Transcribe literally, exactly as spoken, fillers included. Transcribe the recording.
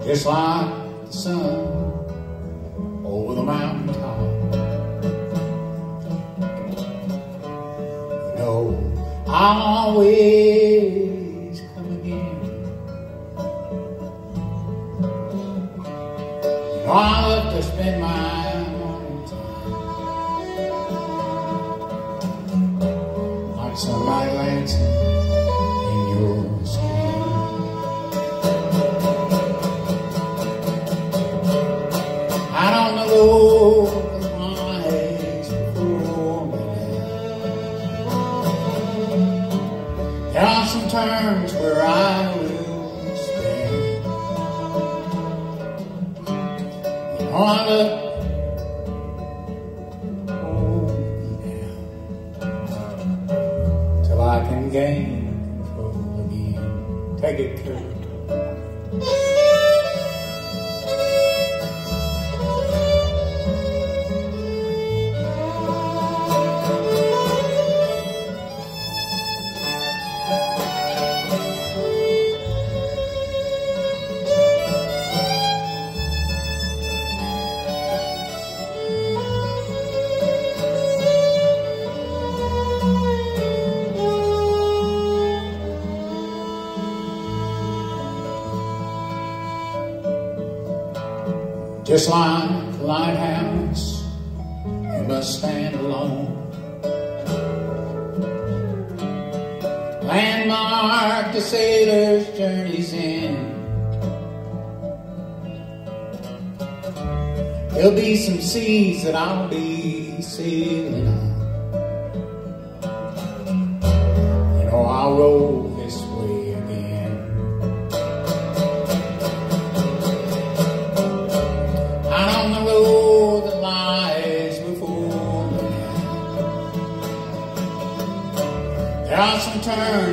just like the sun over the mountain top. You know, I'll always come again. You know, I love to spend my morning time like sunlight glancing in your skin. I don't know the lies before me. There are some turns where I will stand. You know I look, hold me down till I can gain control again. Take it, Kirby. Just like the lighthouse, you must stand alone. Landmark the sailor's journey's end. There'll be some seas that I'll be sailing on. You know, I'll roll this way again. On the road that lies before me, there are some turns